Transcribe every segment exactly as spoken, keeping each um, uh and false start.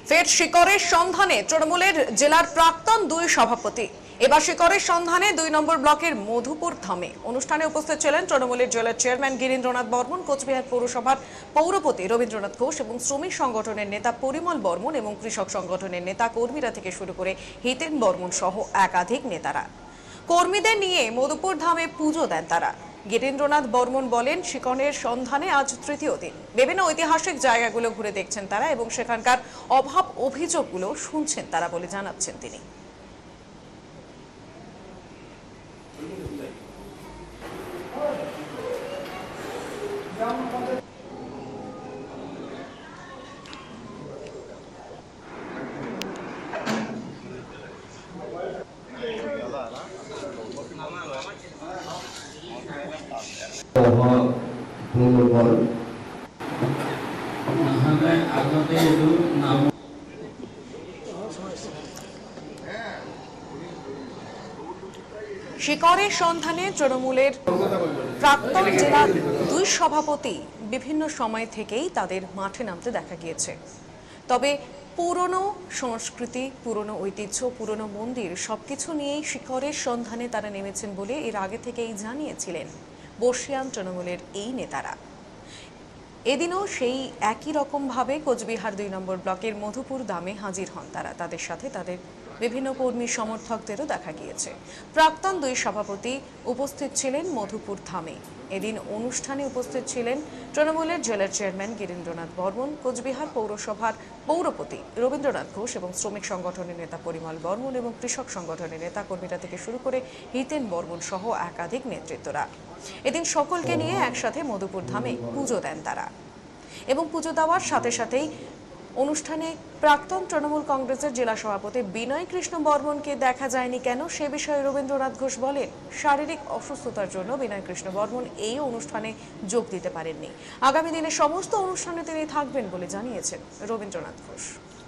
ফের শিকরের সন্ধানে তৃণমূলের জেলার প্রাক্তন দুই সভাপতি। এবার শিকরের সন্ধানে দুই নম্বর ব্লকের মধুপুর ধামে অনুষ্ঠানে উপস্থিত ছিলেন তৃণমূলের জেলার চেয়ারম্যান গিরীন্দ্রনাথ বর্মন, কোচবিহার পৌরসভার পৌরপতি রবীন্দ্রনাথ ঘোষ এবং শ্রমিক সংগঠনের নেতা পরিমল বর্মন এবং কৃষক সংগঠনের নেতা কর্মীরা থেকে শুরু করে হিতেন বর্মন সহ একাধিক নেতারা কর্মীদের নিয়ে মধুপুর ধামে পুজো দেন তারা। গিরীন্দ্রনাথ বর্মন বলেন, শিকনের সন্ধানে আজ তৃতীয় দিন। বিভিন্ন ঐতিহাসিক জায়গাগুলো ঘুরে দেখছেন তারা এবং সেখানকার অভাব অভিযোগগুলো শুনছেন তারা বলে জানাচ্ছেন তিনি। শিকরের সন্ধানে তৃণমূলের প্রাক্তন জেলার দুই সভাপতি বিভিন্ন সময় থেকেই তাদের মাঠে নামতে দেখা গিয়েছে। তবে পুরনো সংস্কৃতি, পুরনো ঐতিহ্য, পুরনো মন্দির সবকিছু নিয়েই শিকরের সন্ধানে তারা নেমেছেন বলে এর আগে থেকেই জানিয়েছিলেন বর্ষিয়ান তৃণমূলের এই নেতারা। এদিনও সেই একই রকম ভাবে কোচবিহার দুই নম্বর ব্লকের মধুপুর ধামে হাজির হন তারা। তাদের সাথে তাদের বিভিন্ন কর্মী সমর্থকদেরও দেখা গিয়েছে। প্রাক্তন দুই সভাপতি উপস্থিত ছিলেন মধুপুর ধামে। এদিন অনুষ্ঠানে উপস্থিত ছিলেন তৃণমূলের জেলার চেয়ারম্যান গিরীন্দ্রনাথ বর্মন, কোচবিহার পৌরসভার পৌরপতি রবীন্দ্রনাথ ঘোষ এবং শ্রমিক সংগঠনের নেতা পরিমল বর্মন এবং কৃষক সংগঠনের নেতা কর্মীরা থেকে শুরু করে হিতেন বর্মন সহ একাধিক নেতৃত্বরা। এদিন সকলকে নিয়ে একসাথে মধুপুর ধামে পুজো দেন তারা এবং পুজো দেওয়ার সাথে সাথেই অনুষ্ঠানে প্রাক্তন তৃণমূল কংগ্রেসের জেলা সভাপতি বিনয় কৃষ্ণ বর্মনকে দেখা যায়নি কেন সে বিষয়ে রবীন্দ্রনাথ ঘোষ বলেন, শারীরিক অসুস্থতার জন্য বিনয় কৃষ্ণ বর্মন এই অনুষ্ঠানে যোগ দিতে পারেননি। আগামী দিনে সমস্ত অনুষ্ঠানে তিনি থাকবেন বলে জানিয়েছেন Rabindranath Ghosh.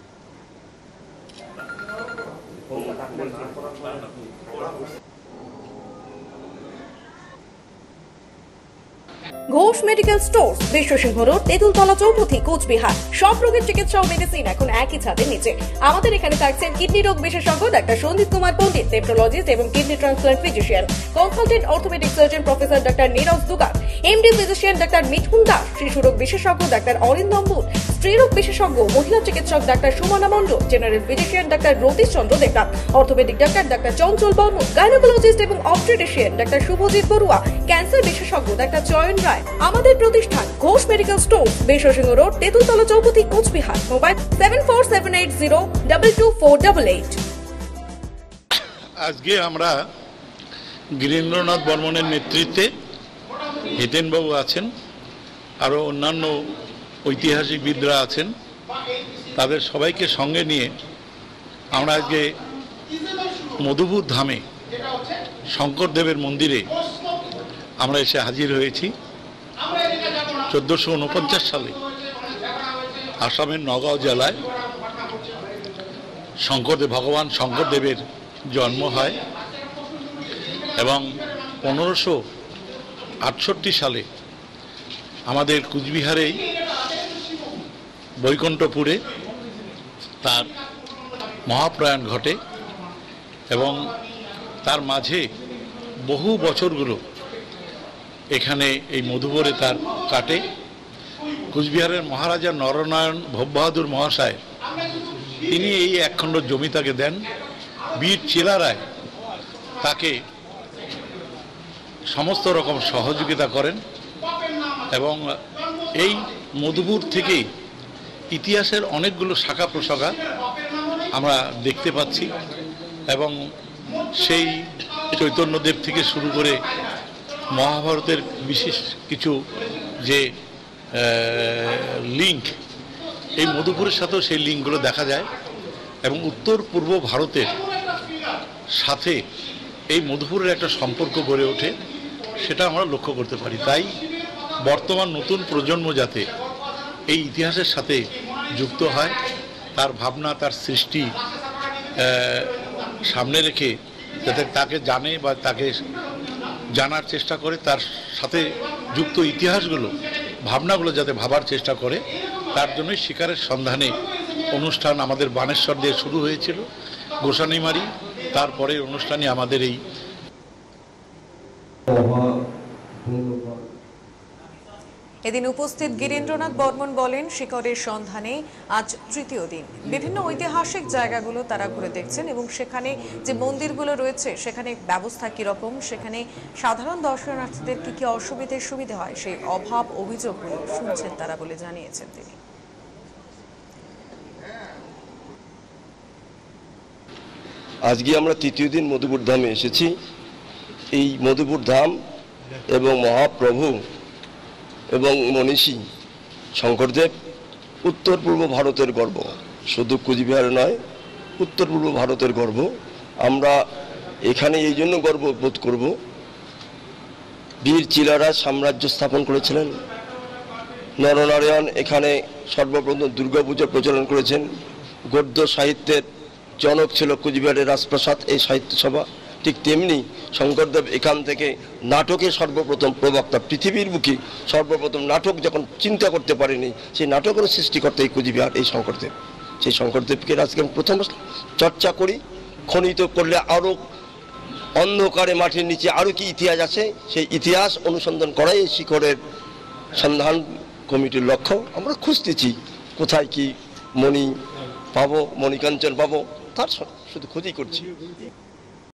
Ghosh medical store, Biswasingha road, Tentultala চৌপথি, কোচবিহার। সব রোগের চিকিৎসা ও মেডিসিন এখন একই ছাদের নিচে। আমাদের এখানে থাকছেন কিডনি রোগ বিশেষজ্ঞ ডাক্তার সন্দীপ কুমার পণ্ডিত, নেফ্রোলজিস্ট এবং kidney transplant physician, consultant orthopaedic surgeon professor ডাক্তার নীরজ দুগার, এমডি ফিজিশিয়ান ডাক্তার মিঠুন দাস, শিশু রোগ বিশেষজ্ঞ ডাক্তার অরিন্দম বুল, স্ত্রী রোগ বিশেষজ্ঞ মহিলা চিকিৎসক ডাক্তার সুমনা মণ্ডল, জেনারেল ফিজিশিয়ান ডাক্তার রতীশ চন্দ্র দেবনাথ, অর্থোপেডিক ডাক্তার ডাক্তার চঞ্চল বর্মন, গাইনোকোলজিস্ট এবং অবস্টেট্রিশিয়ান ডাক্তার শুভজিৎ বড়ুয়া, ক্যান্সার বিশেষজ্ঞ ডাক্তার চয়ন রায়। আমাদের প্রতিষ্ঠান Ghosh medical store, Biswasingha road, Tentultala চৌপথি, Coochbehar. Mobile seven four seven eight zero double two four double eight. আজকে আমরা গিরীন্দ্রনাথ বর্মনের নেতৃত্বে, হিতেনবাবু আছেন, আরও অন্যান্য ঐতিহাসিকবিদরা আছেন, তাদের সবাইকে সঙ্গে নিয়ে আমরা আজকে মধুপুর ধামে শঙ্করদেবের মন্দিরে আমরা এসে হাজির হয়েছি। চোদ্দোশো উনপঞ্চাশ সালে আসামের নগাঁও জেলায় শঙ্করদেব ভগবান শঙ্করদেবের জন্ম হয় এবং পনেরোশো আটষট্টি সালে আমাদের কুচবিহারেই বৈকুণ্ঠপুরে তার মহাপ্রয়াণ ঘটে এবং তার মাঝে বহু বছরগুলো এখানে এই মধুপুরে তার কাটে। কুচবিহারের মহারাজা নরনারায়ণ ভোগ বাহাদুর মহাশয় তিনি এই একখণ্ড জমি তাকে দেন। বীর চেলারায় তাকে সমস্ত রকম সহযোগিতা করেন এবং এই মধুপুর থেকেই ইতিহাসের অনেকগুলো শাখা প্রশাখা আমরা দেখতে পাচ্ছি এবং সেই চৈতন্যদেব থেকে শুরু করে মহাভারতের বিশেষ কিছু যে লিঙ্ক এই মধুপুরের সাথেও সেই লিঙ্কগুলো দেখা যায় এবং উত্তর পূর্ব ভারতের সাথে এই মধুপুরের একটা সম্পর্ক গড়ে ওঠে, সেটা আমরা লক্ষ্য করতে পারি। তাই বর্তমান নতুন প্রজন্ম যাতে এই ইতিহাসের সাথে যুক্ত হয়, তার ভাবনা, তার সৃষ্টি সামনে রেখে যাতে তাকে জানে বা তাকে জানার চেষ্টা করে, তার সাথে যুক্ত ইতিহাসগুলো, ভাবনাগুলো যাতে ভাবার চেষ্টা করে, তার জন্যই শিকারের সন্ধানে অনুষ্ঠান আমাদের বানেশ্বর দিয়ে শুরু হয়েছিল, গোসানিমারি, তারপরে অনুষ্ঠানই আমাদের এই। এদিন উপস্থিত গিরীন্দ্রনাথ বর্মন বলেন, শিকড়ের সন্ধানে আজ তৃতীয় দিন। বিভিন্ন ঐতিহাসিক জায়গাগুলো তারা ঘুরে দেখছেন এবং সেখানে যে মন্দিরগুলো রয়েছে সেখানে ব্যবস্থা কিরকম, সেখানে সাধারণ দর্শনার্থীদের কি কি অসুবিধের সুবিধা হয় সেই অভাব অভিযোগগুলো শুনছেন তারা বলে জানিয়েছেন তিনি। আজকে আমরা তৃতীয় দিন মধুপুর ধামে এসেছি। এই মধুপুর ধাম এবং মহাপ্রভু এবং মনীষী শঙ্করদেব উত্তর পূর্ব ভারতের গর্ব, শুধু কুচবিহার নয়, উত্তর পূর্ব ভারতের গর্ব। আমরা এখানে এই জন্য গর্ব বোধ করব, বীর চিলারা সাম্রাজ্য স্থাপন করেছিলেন, নরনারায়ণ এখানে সর্বপ্রথম দুর্গাপূজা প্রচলন করেছেন, গদ্য সাহিত্যের জনক ছিল কুচবিহারের রাজপ্রাসাদ এই সাহিত্য সভা। ঠিক তেমনি শঙ্করদেব এখান থেকে নাটকের সর্বপ্রথম প্রবক্তা, পৃথিবীর বুকে সর্বপ্রথম নাটক যখন চিন্তা করতে পারেনি সেই নাটকের সৃষ্টিকর্তা এই কুচবিহার, এই শঙ্করদেব। সেই শঙ্করদেবকে আজকে আমি প্রথম চর্চা করি, খনিত করলে আরও অন্ধকারে মাটির নিচে আরও কি ইতিহাস আছে সেই ইতিহাস অনুসন্ধান করাই এই শিখরের সন্ধান কমিটির লক্ষ্য। আমরা খুঁজতেছি কোথায় কি মণি পাবো, মণিকাঞ্চন পাবো, তার শুধু খোঁজই করছি।